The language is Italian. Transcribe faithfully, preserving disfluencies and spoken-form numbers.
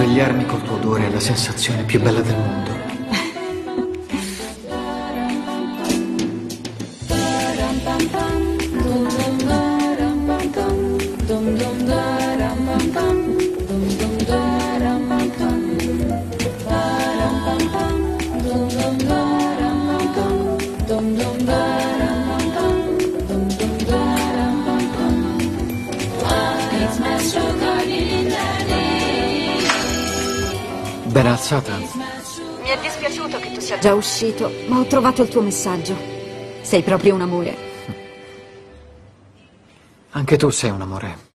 Svegliarmi col tuo odore è la sensazione più bella del mondo. Ben alzata. Mi è dispiaciuto che tu sia già uscito, ma ho trovato il tuo messaggio. Sei proprio un amore. Anche tu sei un amore.